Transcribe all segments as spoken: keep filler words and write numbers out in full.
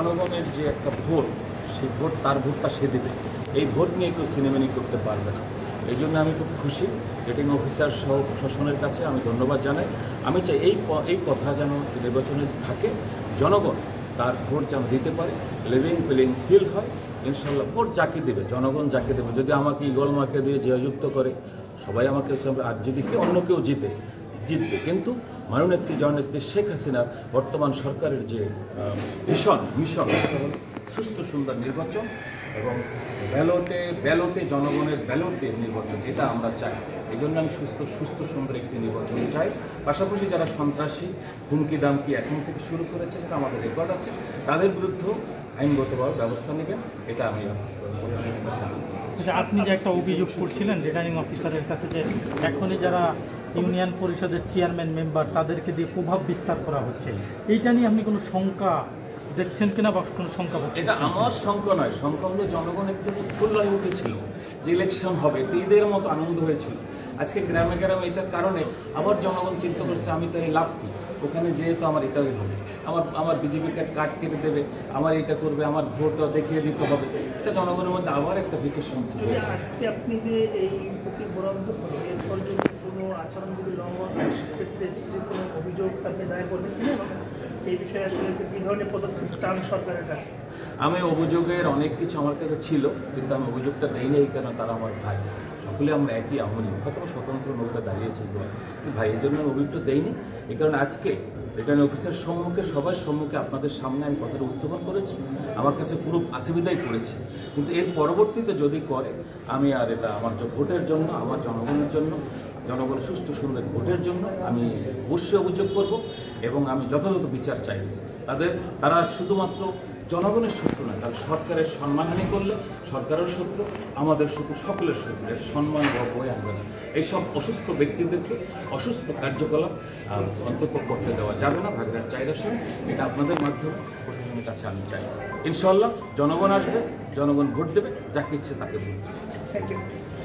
জনগণের যে একটা ভোট, সেই ভোট তার ভোটটা সে দেবে, এই ভোট নিয়ে কেউ সিনেমানি করতে পারবে না। এই জন্য আমি খুব খুশি। রিটার্নিং অফিসার সহ প্রশাসনের কাছে আমি ধন্যবাদ জানাই। আমি চাই এই এই কথা যেন নির্বাচনে থাকে, জনগণ তার ভোট যেন দিতে পারে, লিভিং ফিলিং ফিল হয়। ইনশাল্লাহ ভোট যাকে দেবে, জনগণ যাকে দেবে, যদি আমাকে ইগল মার্কে দিয়ে জয়যুক্ত করে সবাই আমাকে, আর যদি কেউ অন্য কেউ জিতে জিতবে, কিন্তু মাননীয় জননেত্রী শেখ হাসিনার বর্তমান সরকারের যে ভীষণ মিশন সুস্থ সুন্দর নির্বাচন এবং ব্যালটে ব্যালটে জনগণের ব্যালটে নির্বাচন, এটা আমরা চাই। এই জন্য আমি সুস্থ সুস্থ সুন্দর একটি নির্বাচন চাই। পাশাপাশি যারা সন্ত্রাসী হুমকি দামকি এখন থেকে শুরু করেছে, যেটা আমাদের রেকর্ড আছে, তাদের বিরুদ্ধেও আইনগতভাবে ব্যবস্থা নেবেন, এটা আমি প্রশাসনের কাছে। আপনি যে একটা অভিযোগ করছিলেন রিটার্নিং অফিসারের কাছে যে এখনই যারা ইউনিয়ন পরিষদের চেয়ারম্যান মেম্বার তাদেরকে দিয়ে প্রভাব বিস্তার করা হচ্ছে, এইটা নিয়ে আপনি কোনো শঙ্কা দেখছেন কিনা বা কোনো শঙ্কা? এটা আমার শঙ্কা নয়, শঙ্কা হলো জনগণ একটু উৎফুল্ল হয়ে উঠেছিল যে ইলেকশন হবে, ঈদের মতো আনন্দ হয়েছিল। আজকে গ্রামে গ্রামে এটার কারণে আবার জনগণ চিন্তা করছে আমি তাহলে লাভ কী, ওখানে যেহেতু আমার এটাই হবে, আমার আমার বিজেপি কার্ড কেটে দেবে, আমার এটা করবে, আমার ভোটটা দেখিয়ে দিতে হবে, এটা জনগণের মধ্যে আবার একটা ভীতি সঞ্চার হয়েছে। আজকে আপনি যে এই প্রতি বরাদ্দ করেন, এরপর যদি কোনো আচরণগুলি লঙ্ঘন হয় সেক্ষেত্রে কোনো অভিযোগ তাকে দায়ের করবেন কিনা, এই বিষয়ে আসলে কী ধরনের পদক্ষেপ চান সরকারের কাছে? আমি অভিযোগের অনেক কিছু আমার কাছে ছিল, কিন্তু আমি অভিযোগটা দেইনি এই কারণে তারা আমার ভাই, সকলে আমরা একই আমলি, হয়তো স্বতন্ত্র নৌকা দাঁড়িয়েছে ভাই, এই জন্য আমি অভিযোগটা দেইনি। এই কারণে আজকে রিটার্নিং অফিসার সম্মুখে সবার সম্মুখে আপনাদের সামনে আমি কথাটা উত্থাপন করেছি, আমার কাছে পুরো অসুবিধাই করেছি। কিন্তু এর পরবর্তীতে যদি করে, আমি আর এটা আমার ভোটের জন্য, আমার জনগণের জন্য, জনগণের সুষ্ঠু সুন্দর ভোটের জন্য আমি অবশ্যই অভিযোগ করব এবং আমি যথাযথ বিচার চাই। তাদের তারা শুধুমাত্র জনগণের শত্রু নয়, তারা সরকারের সম্মানহানি করলে সরকারের শত্রু, আমাদের শত্রু, সকলের শত্রু। এর সম্মান বই আনবে না। এইসব অসুস্থ ব্যক্তিদেরকে অসুস্থ কার্যকলাপ মন্তব্য করতে দেওয়া যাবে না। ভাগিনার চাহিদার সঙ্গে এটা আপনাদের মাধ্যমে প্রশাসনের কাছে আমি চাই। ইনশাল্লাহ জনগণ আসবে, জনগণ ভোট দেবে, যাকে ইচ্ছে তাকে ভোট দেবে। Thank you.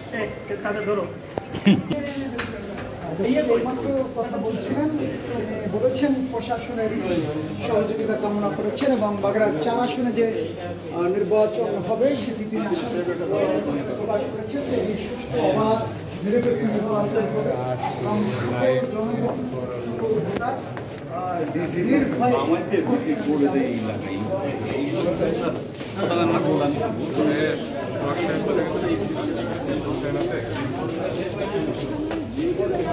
তাদের ধরো কথা বলছিলেন, বলেছেন প্রশাসনের সহযোগিতা কামনা করেছেন এবং বাগেরহাট চার আসনে যে নির্বাচন হবে সেটি তিনি প্রকাশ করেছেন যে সুস্থ অবাধ নিরপেক্ষ নির্বাচন হবে।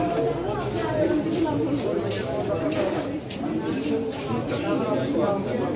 Thank you.